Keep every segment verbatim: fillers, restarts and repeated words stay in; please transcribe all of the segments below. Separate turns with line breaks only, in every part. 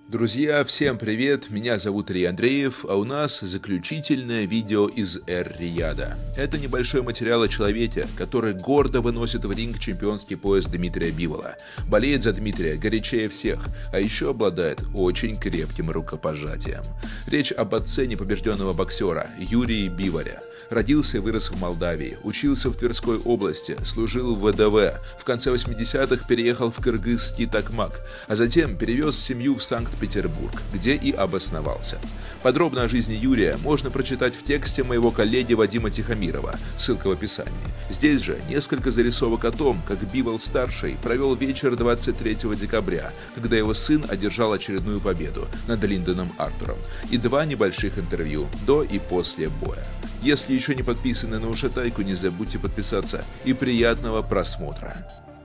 Друзья, всем привет, меня зовут Илья Андреев, а у нас заключительное видео из Эр-Рияда. Это небольшой материал о человеке, который гордо выносит в ринг чемпионский пояс Дмитрия Бивола, болеет за Дмитрия горячее всех, а еще обладает очень крепким рукопожатием. Речь об отце непобежденного боксера Юрии Биволе. Родился и вырос в Молдавии, учился в Тверской области, служил в вэ дэ вэ, в конце восьмидесятых переехал в кыргызский Токмак, а затем перевез семью в Санкт-Петербург, где и обосновался. Подробно о жизни Юрия можно прочитать в тексте моего коллеги Вадима Тихомирова, ссылка в описании. Здесь же несколько зарисовок о том, как Бивол-старший провел вечер двадцать третьего декабря, когда его сын одержал очередную победу над Линдоном Артуром, и два небольших интервью до и после боя. Если еще не подписаны на Ушатайку, не забудьте подписаться и приятного просмотра.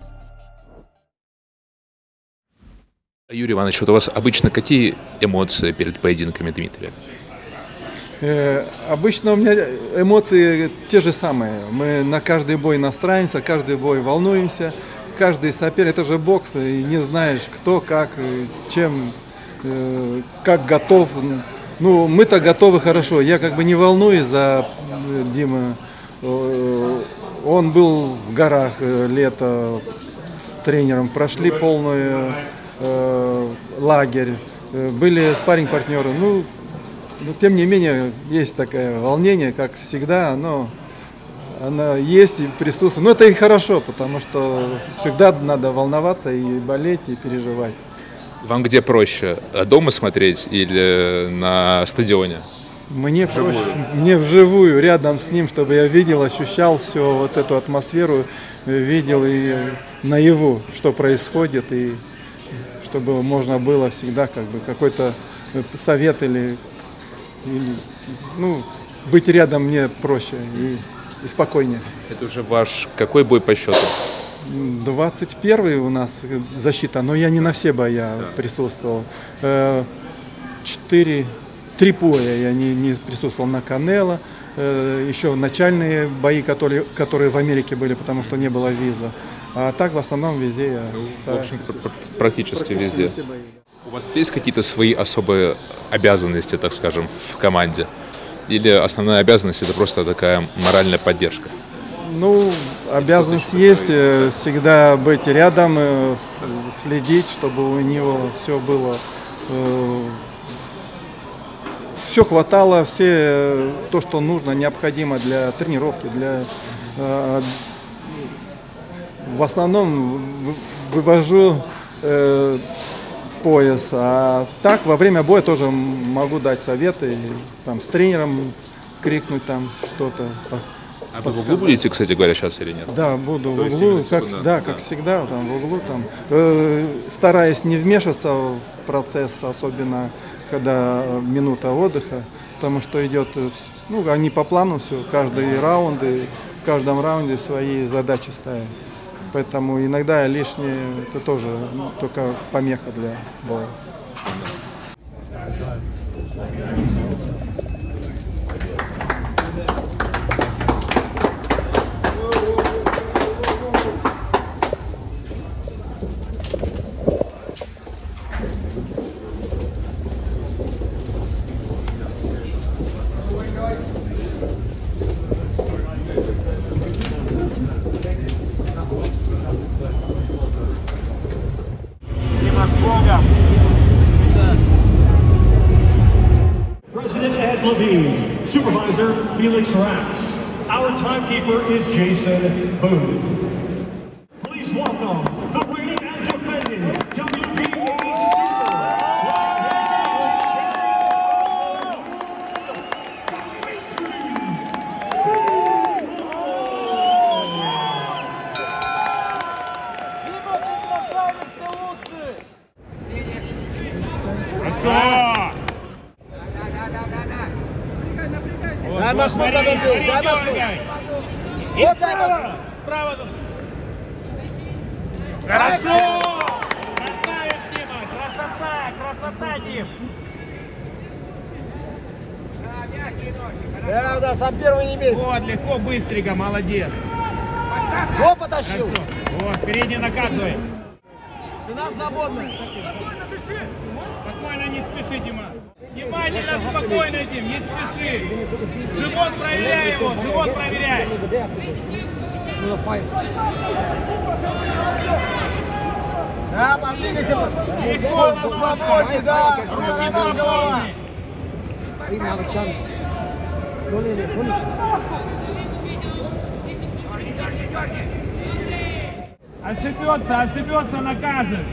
Юрий Иванович, вот у вас обычно какие эмоции перед поединками Дмитрия?
Э, обычно у меня эмоции те же самые. Мы на каждый бой настраиваемся, каждый бой волнуемся, каждый соперник, это же бокс, и не знаешь, кто, как, чем, э, как готов. Ну, мы-то готовы хорошо. Я как бы не волнуюсь за Диму. Он был в горах лето с тренером, прошли полную э, лагерь, были спарринг-партнеры. Ну, но тем не менее, есть такое волнение, как всегда, но оно есть и присутствует. Но это и хорошо, потому что всегда надо волноваться и болеть, и переживать.
Вам где проще, дома смотреть или на стадионе?
Мне проще, мне вживую, рядом с ним, чтобы я видел, ощущал все, вот эту атмосферу, видел и наяву, что происходит, и чтобы можно было всегда как бы какой-то совет или, или ну, быть рядом мне проще и, и спокойнее.
Это уже ваш какой бой по счету?
двадцать первый у нас защита, но я не на все боя да. присутствовал. Четыре, три боя я не, не присутствовал на Канело. Еще начальные бои, которые, которые в Америке были, потому что не было виза. А так в основном везде я
ну, в общем, практически, практически везде.
Все бои.
У вас есть какие-то свои особые обязанности, так скажем, в команде? Или основная обязанность — это просто такая моральная поддержка?
Ну, обязанность есть, всегда быть рядом, следить, чтобы у него все было, все хватало, все то, что нужно, необходимо для тренировки, для, в основном вывожу пояс, а так во время боя тоже могу дать советы, там с тренером крикнуть там что-то.
А вы в углу будете, кстати говоря, сейчас или нет?
Да, буду в углу, как, да, да, как всегда, там в углу, там, э, стараясь не вмешиваться в процесс, особенно когда минута отдыха, потому что идет, ну, они по плану все, каждый раунд, и в каждом раунде свои задачи ставят. Поэтому иногда лишнее, это тоже ну, только помеха для боя.
President Ed Levine, Supervisor Felix Rax. Our timekeeper is Jason Booth. Please welcome the reigning and defending W B A Super
Да, нахуй подожди, да, нахуй. Вот право, право.
Хорошо! Красавец, Дима! Красота! Красота, Дим!
Да, да, сам первый не бей.
Вот, легко, быстренько, молодец.
Во, потащил.
Хорошо. Вот, передний накатывай.
Спина свободная.
Спокойно спеши, Дима. Внимательно, спокойно, Дим, не спеши. Живот проверяй его, живот проверяй.
Да, подвигайся. На свободе, да. Сторонам голова.
Ошибется, ошибется, накажешь.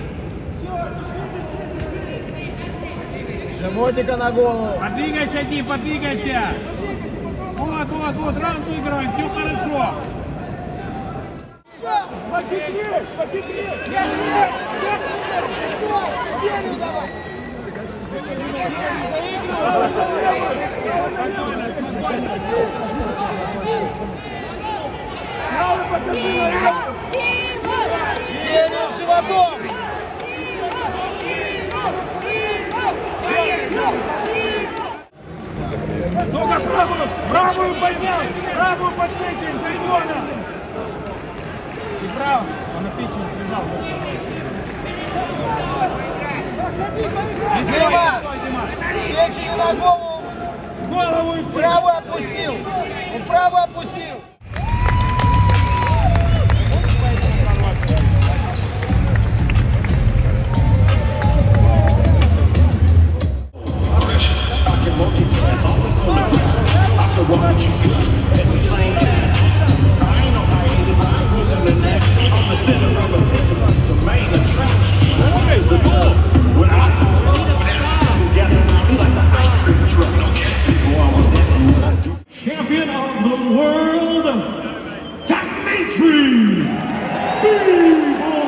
Животика на голову.
Подвигайся, Дим, подвигайся. Вот, вот, вот, раунд выиграем, все хорошо.
Похитрее, похитрее. Серию давай. Серию животом.
Только правую, правую поднял, правую под печень, Григорьевна. И право, он на печень связал.
Дима, печенью на голову.
Голову и
Правую опустил. Он правую опустил.
Champion of the world, Dimitri Bivol.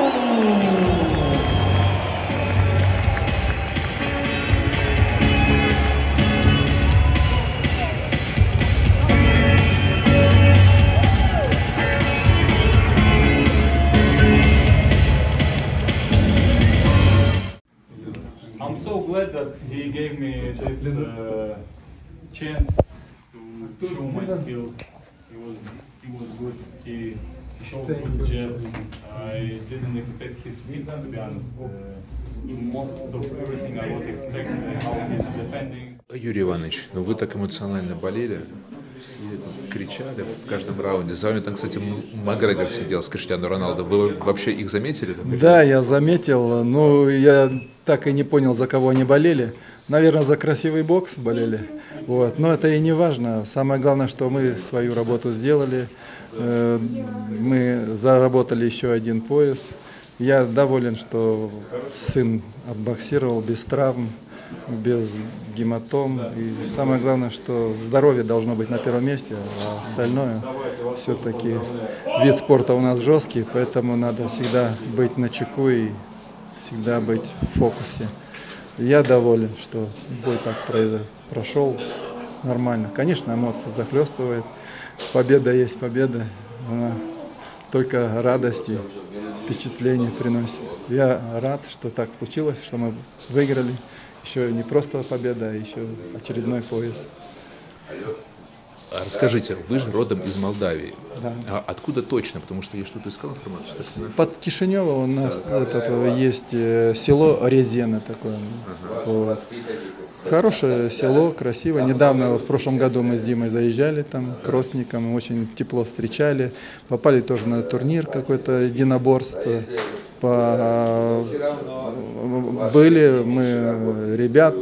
I'm so glad that he gave me this uh, chance to show my skills. He was he was good. He, he showed good jab. I didn't expect his speed, to be honest. Uh, most of everything I was expecting, how he's defending.
Юрий Иванович, ну вы так эмоционально болели, все кричали в каждом раунде. За вами там, кстати, Макгрегор сидел с Криштиану Роналдо. Вы вообще их заметили?
Да, я заметил. Ну, я так и не понял, за кого они болели. Наверное, за красивый бокс болели. Вот. Но это и не важно. Самое главное, что мы свою работу сделали. Мы заработали еще один пояс. Я доволен, что сын отбоксировал без травм, без гематом. И самое главное, что здоровье должно быть на первом месте, а остальное все-таки вид спорта у нас жесткий, поэтому надо всегда быть начеку и всегда быть в фокусе. Я доволен, что бой так прошел нормально. Конечно, эмоции захлестывают. Победа есть победа. Она только радости, впечатления приносит. Я рад, что так случилось, что мы выиграли. Еще не просто победа, а еще очередной пояс.
А расскажите, вы же родом из Молдавии.
Да.
А откуда точно? Потому что я что-то искал информацию.
Под Кишинево у нас этот, есть село Резена такое. Ага. Вот. Хорошее село, красиво. Недавно, в прошлом году мы с Димой заезжали там к родственникам, очень тепло встречали. Попали тоже на турнир какой-то, единоборство. По... Были мы ребят,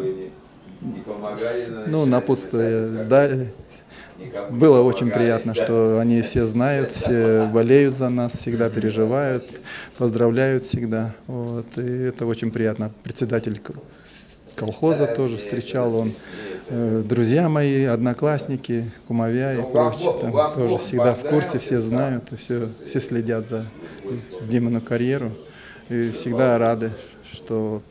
ну, напутствие дали. Было очень приятно, что они все знают, все болеют за нас, всегда переживают, поздравляют всегда. Вот. И это очень приятно. Председатель колхоза тоже встречал, он, э, друзья мои, одноклассники, кумовья и прочее, там тоже всегда в курсе, все знают, и все, все следят за Димину карьеру. И всегда рады, что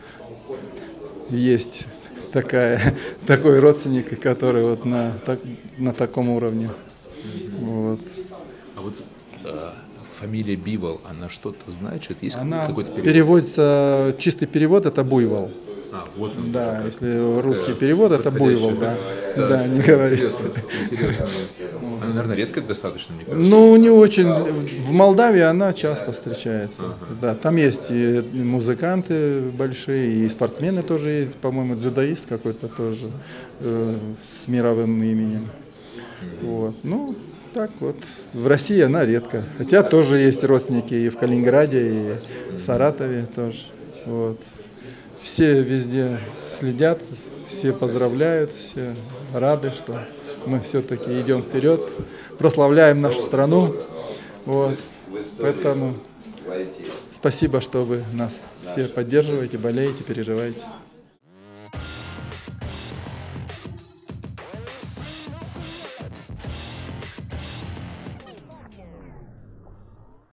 есть такая, такой родственник, который вот на, так, на таком уровне. Вот.
А вот э, фамилия Бивол, она что-то значит? Есть
она
какой-то перевод?
Переводится, чистый перевод это буйвол.
А, вот он.
Да,
как.
если русский
Да,
перевод, это буйвол, да. Да, да, не говорите.
Интересно, интересно. Она, наверное, редко достаточно, мне кажется.
Ну, не очень. В Молдавии она часто встречается. Ага. Да, там есть и музыканты большие, и спортсмены тоже есть, по-моему, дзюдоист какой-то тоже э, с мировым именем. Вот. Ну, так вот. В России она редко. Хотя тоже есть родственники и в Калининграде, и в Саратове тоже. Вот. Все везде следят, все поздравляют, все рады, что мы все-таки идем вперед, прославляем нашу страну. Вот. Поэтому спасибо, что вы нас все поддерживаете, болеете, переживаете.